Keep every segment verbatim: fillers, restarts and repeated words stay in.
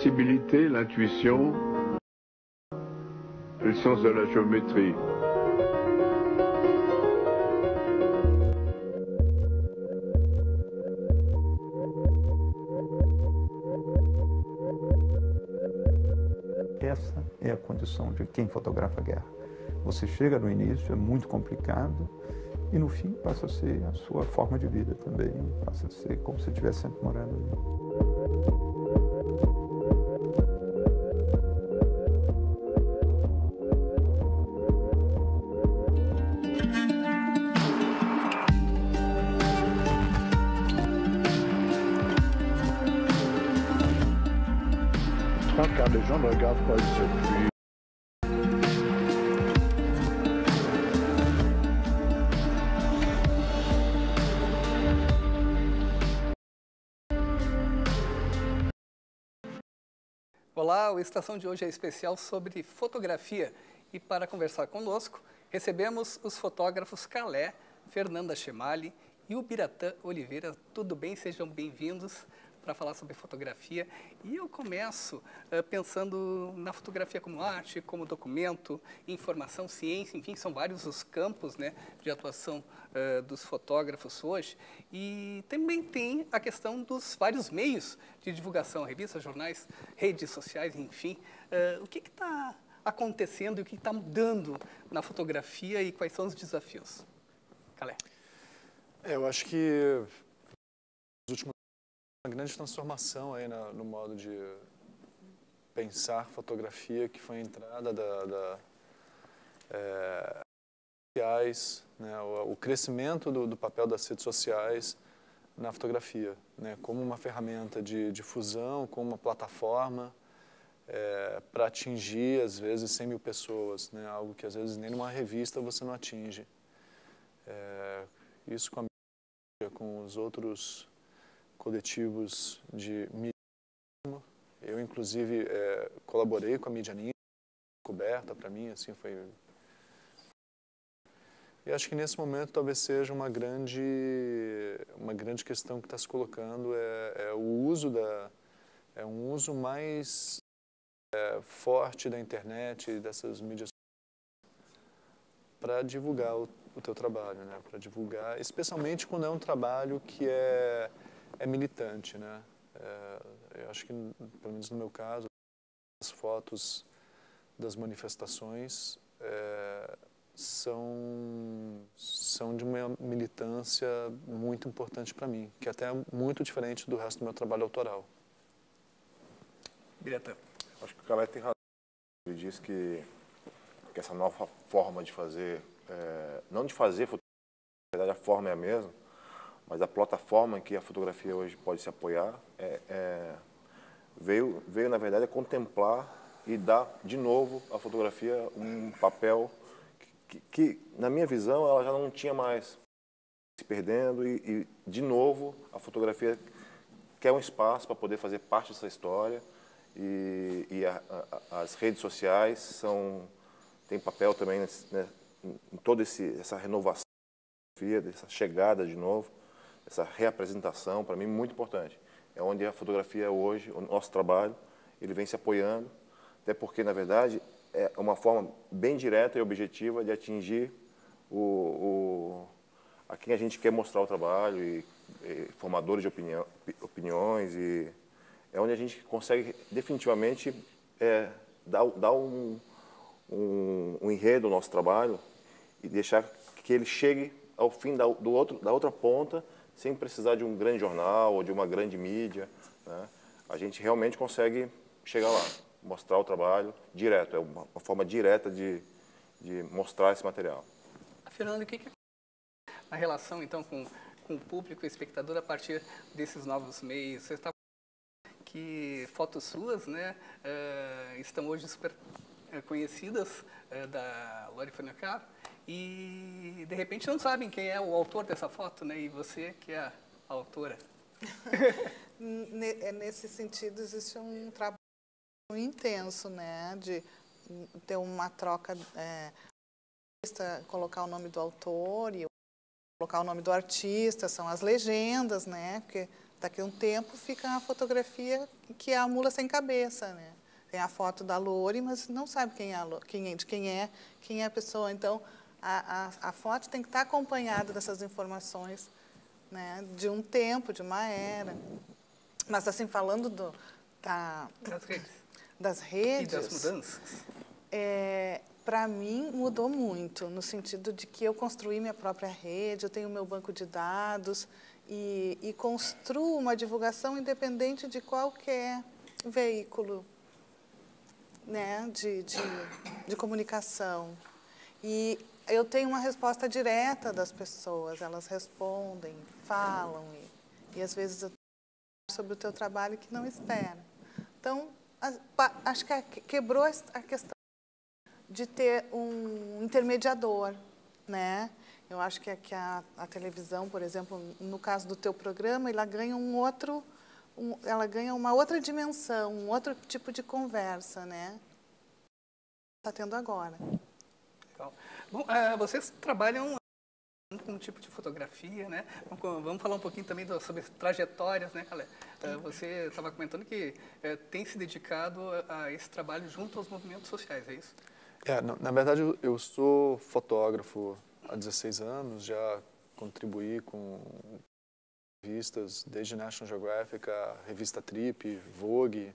sensibilité, l'intuition, et le sens de la géométrie. Essa é a condição de quem fotografa a guerra. Você chega no início, é muito complicado, e no fim passa a ser a sua forma de vida também, passa a ser como se estivesse sempre morando ali. Car les gens ne regardent pas le circuit. Olá, o Estação de hoje é especial sobre fotografia e para conversar conosco recebemos os fotógrafos Calé, Fernanda Chemali e o Biratã Oliveira. Tudo bem? Sejam bem-vindos para falar sobre fotografia. E eu começo uh, pensando na fotografia como arte, como documento, informação, ciência, enfim, são vários os campos, né, de atuação uh, dos fotógrafos hoje. E também tem a questão dos vários meios de divulgação, revistas, jornais, redes sociais, enfim. Uh, o que está acontecendo e o que está mudando na fotografia e quais são os desafios? Calé. É, eu acho que nos últimos uma grande transformação aí na, no modo de pensar fotografia, que foi a entrada da, da é, sociais, né, o, o crescimento do, do papel das redes sociais na fotografia, né, como uma ferramenta de difusão, como uma plataforma é, para atingir, às vezes, cem mil pessoas, né, algo que, às vezes, nem numa revista você não atinge. É, isso com a mídia, com os outros coletivos de mídia. Eu, inclusive, é, colaborei com a Mídia Ninja, coberta para mim, assim, foi... E acho que nesse momento talvez seja uma grande, uma grande questão que está se colocando, é, é o uso da... é um uso mais é, forte da internet e dessas mídias para divulgar o, o teu trabalho, né? Para divulgar, especialmente quando é um trabalho que é é militante, né? É, eu acho que, pelo menos no meu caso, as fotos das manifestações é, são, são de uma militância muito importante para mim, que é até muito diferente do resto do meu trabalho autoral. Biratã. Acho que o Calé tem razão. Ele diz que, que essa nova forma de fazer, é, não de fazer fotografia, na verdade a forma é a mesma, mas a plataforma em que a fotografia hoje pode se apoiar é, é, veio, veio, na verdade, a contemplar e dar, de novo, à fotografia um papel que, que, na minha visão, ela já não tinha mais, se perdendo e, e de novo, a fotografia quer um espaço para poder fazer parte dessa história e, e a, a, as redes sociais são, têm papel também, né, em toda essa renovação da fotografia, dessa chegada de novo. Essa reapresentação, para mim, muito importante. É onde a fotografia hoje, o nosso trabalho, ele vem se apoiando, até porque, na verdade, é uma forma bem direta e objetiva de atingir o, o, a quem a gente quer mostrar o trabalho, e, e formadores de opinião, opiniões, e é onde a gente consegue definitivamente é, dar, dar um, um, um enredo ao nosso trabalho e deixar que ele chegue ao fim da, do outro, da outra ponta, sem precisar de um grande jornal ou de uma grande mídia, né? A gente realmente consegue chegar lá, mostrar o trabalho direto, é uma, uma forma direta de, de mostrar esse material. Fernando, o que é a relação, então, com, com o público, o espectador, a partir desses novos meios? Você está que fotos suas, né, uh, estão hoje super uh, conhecidas, uh, da Lori Fonacar, e de repente não sabem quem é o autor dessa foto, né? E você que é a autora. Nesse sentido, existe um trabalho intenso, né? De ter uma troca, é, colocar o nome do autor e colocar o nome do artista, são as legendas, né? Porque daqui a um tempo fica a fotografia que é a mula sem cabeça, né? Tem a foto da Lore, mas não sabe quem é, a Lore, quem é, de quem é, quem é a pessoa. Então, a, a, a foto tem que estar acompanhada dessas informações, né? De um tempo, de uma era. Mas, assim, falando do, da, Das redes. das redes... E das mudanças. É, para mim, mudou muito, no sentido de que eu construí minha própria rede, eu tenho meu banco de dados e, e construo uma divulgação independente de qualquer veículo, né, de, de, de comunicação. E eu tenho uma resposta direta das pessoas, elas respondem, falam, e, e às vezes eu falo sobre o teu trabalho que não espera. Então, acho que quebrou a questão de ter um intermediador, né? Eu acho que, a, que a, a televisão, por exemplo, no caso do teu programa, ela ganha um outro, um, ela ganha uma outra dimensão, um outro tipo de conversa, né? Está tendo agora. Legal. Bom, uh, vocês trabalham com um tipo de fotografia, né? Vamos falar um pouquinho também do, sobre trajetórias, né, Calé? Uh, você estava comentando que uh, tem se dedicado a, a esse trabalho junto aos movimentos sociais, é isso? É, na, na verdade, eu, eu sou fotógrafo há dezesseis anos, já contribuí com revistas, desde National Geographic, a revista Trip, Vogue.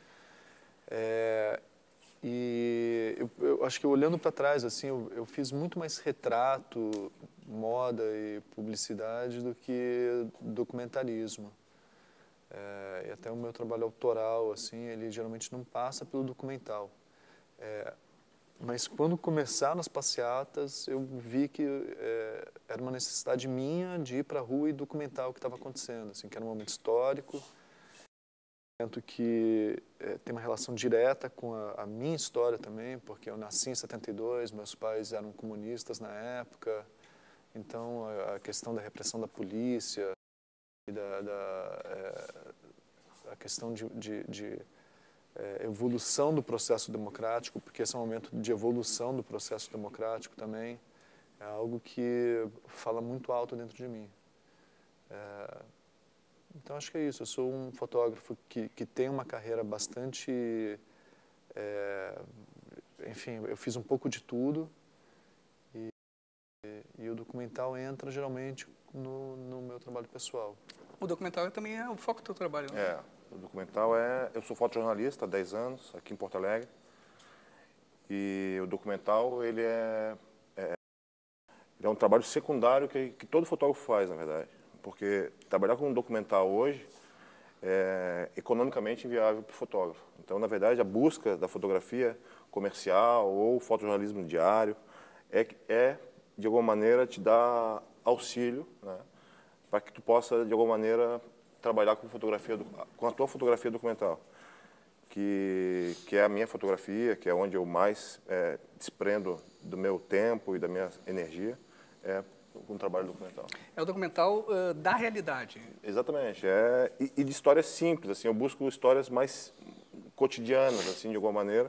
É, e eu, eu acho que olhando para trás, assim, eu, eu fiz muito mais retrato, moda e publicidade do que documentarismo. É, e até o meu trabalho autoral, assim, ele geralmente não passa pelo documental. É, Mas quando começaram as passeatas, eu vi que é, era uma necessidade minha de ir para a rua e documentar o que estava acontecendo, assim, que era um momento histórico, um momento que é, tem uma relação direta com a, a minha história também, porque eu nasci em setenta e dois, meus pais eram comunistas na época, então a, a questão da repressão da polícia, e da, da, é, a questão de... de, de É, evolução do processo democrático, porque esse é um momento de evolução do processo democrático também, é algo que fala muito alto dentro de mim. É, então, acho que é isso. Eu sou um fotógrafo que, que tem uma carreira bastante... É, enfim, eu fiz um pouco de tudo e, e, e o documental entra, geralmente, no, no meu trabalho pessoal. O documental também é o foco do teu trabalho, né? É. O documental é... Eu sou fotojornalista há dez anos, aqui em Porto Alegre. E o documental, ele é... é, ele é um trabalho secundário que, que todo fotógrafo faz, na verdade. Porque trabalhar com um documental hoje é economicamente inviável para o fotógrafo. Então, na verdade, a busca da fotografia comercial ou fotojornalismo diário é, é de alguma maneira, te dar auxílio, né, para que tu possa, de alguma maneira, trabalhar com fotografia, com a tua fotografia documental, que, que é a minha fotografia, que é onde eu mais é, desprendo do meu tempo e da minha energia, é com o trabalho documental. É o documental uh, da realidade. Exatamente, é, e, e de histórias simples, assim, eu busco histórias mais cotidianas, assim, de alguma maneira,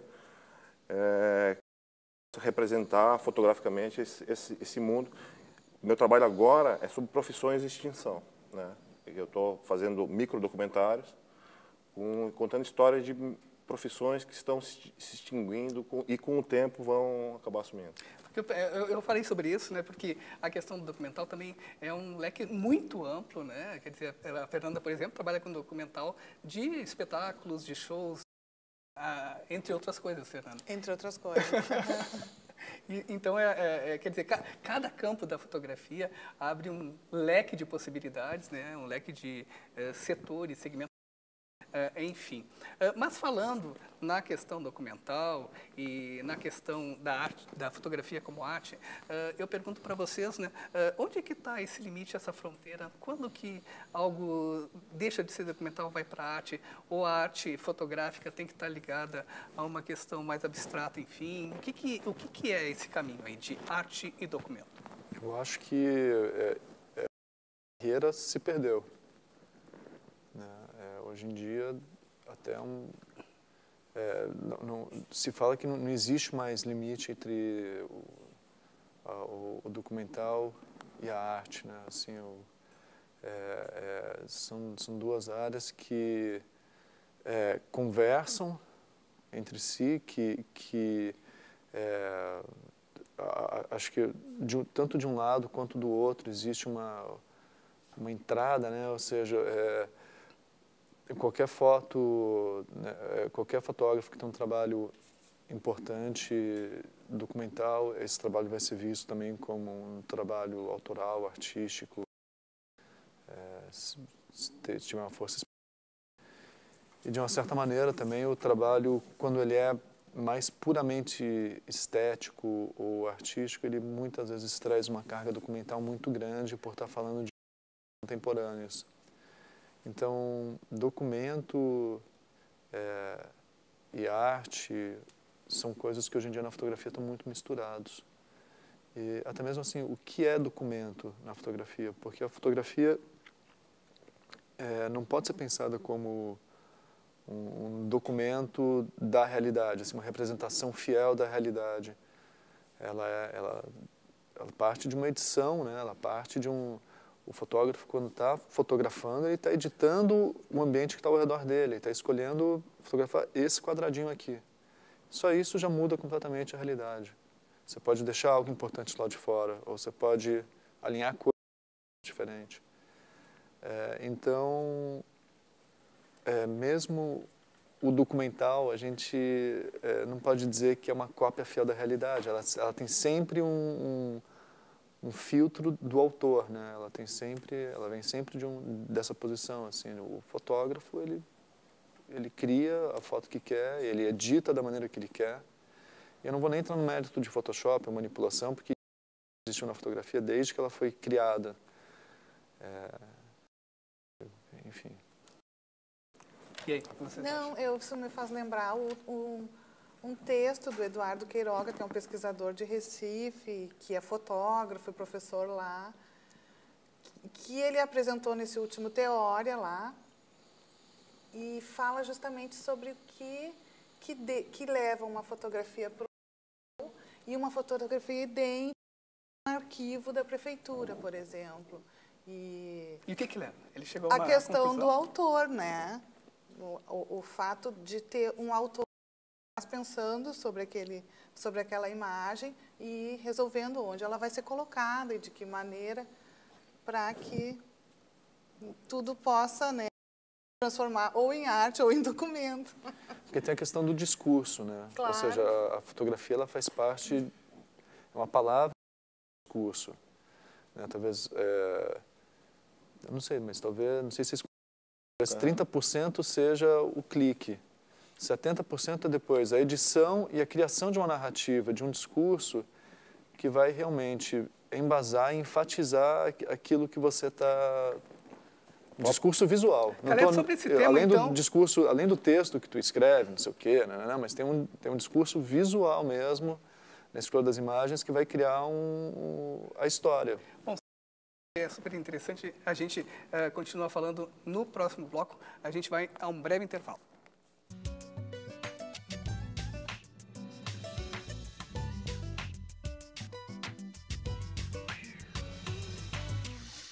é, representar fotograficamente esse, esse, esse mundo. Meu trabalho agora é sobre profissões de extinção, né? Eu estou fazendo microdocumentários, com, contando histórias de profissões que estão se extinguindo com, e com o tempo vão acabar sumindo. Eu, eu, eu falei sobre isso, né, porque a questão do documental também é um leque muito amplo, né? Quer dizer, a Fernanda, por exemplo, trabalha com documental de espetáculos, de shows, ah, entre outras coisas, Fernanda. Entre outras coisas. E, então, é, é, é, quer dizer, ca, cada campo da fotografia abre um leque de possibilidades, né? Um leque de é, setores, segmentos, é, enfim. É, mas falando na questão documental e na questão da arte, da fotografia como arte, é, eu pergunto para vocês, né? É, onde é que está esse limite, essa fronteira? Quando que algo deixa de ser documental, vai para a arte? Ou a arte fotográfica tem que estar ligada a uma questão mais abstrata, enfim? O que que, o que, que é esse caminho aí de arte e documento? Eu acho que é, é, a carreira se perdeu. Né? É, hoje em dia, até um, é, não, não, se fala que não, não existe mais limite entre o, a, o, o documental e a arte, né? Assim, o, É, é, são, são duas áreas que é, conversam entre si, que, que é, a, a, acho que de, tanto de um lado quanto do outro existe uma, uma entrada, né? Ou seja, é, qualquer foto, né, qualquer fotógrafo que tem um trabalho importante, documental, esse trabalho vai ser visto também como um trabalho autoral, artístico, é, se, se tiver uma força. E de uma certa maneira também o trabalho, quando ele é mais puramente estético ou artístico, ele muitas vezes traz uma carga documental muito grande por estar falando de contemporâneos. Então, documento é, e arte são coisas que hoje em dia na fotografia estão muito misturados. E até mesmo assim, o que é documento na fotografia? Porque a fotografia é, não pode ser pensada como um, um documento da realidade, assim, uma representação fiel da realidade. Ela, é, ela, ela parte de uma edição, né? Ela parte de um... O fotógrafo, quando está fotografando, ele está editando o ambiente que está ao redor dele, ele está escolhendo fotografar esse quadradinho aqui. Só isso já muda completamente a realidade. Você pode deixar algo importante lá de fora, ou você pode alinhar coisas diferentes. É, então, é, mesmo o documental, a gente é, não pode dizer que é uma cópia fiel da realidade. Ela, ela tem sempre um... um um filtro do autor, né? Ela tem sempre, ela vem sempre de um, dessa posição, assim, o fotógrafo, ele ele cria a foto que quer, ele edita da maneira que ele quer. E eu não vou nem entrar no mérito de Photoshop, manipulação, porque existiu na fotografia desde que ela foi criada. É, enfim. E aí, o que você Não, acha? eu, isso me faz lembrar o, o um texto do Eduardo Queiroga, que é um pesquisador de Recife, que é fotógrafo e professor lá, que ele apresentou nesse último Teória lá, e fala justamente sobre o que, que, de, que leva uma fotografia para o e uma fotografia idêntica a um arquivo da prefeitura, por exemplo. E, E o que que leva? Ele chegou a a uma questão conclusão? do autor, né? O, o, o fato de ter um autor pensando sobre, aquele, sobre aquela imagem e resolvendo onde ela vai ser colocada e de que maneira, para que tudo possa, né, transformar ou em arte ou em documento. Porque tem a questão do discurso, né? Claro. Ou seja, a, a fotografia ela faz parte, é uma palavra do discurso. Né? Talvez, é, eu não sei, mas talvez, não sei se talvez trinta por cento seja o clique. setenta por cento é depois a edição e a criação de uma narrativa, de um discurso que vai realmente embasar e enfatizar aquilo que você está... Discurso visual. Não Caleb, tô, sobre esse tema, além do então... discurso, além do texto que tu escreve, não sei o quê, né, né, mas tem um, tem um discurso visual mesmo, na escolha das imagens, que vai criar um, a história. Bom, é super interessante. A gente uh, continua falando no próximo bloco. A gente vai a um breve intervalo.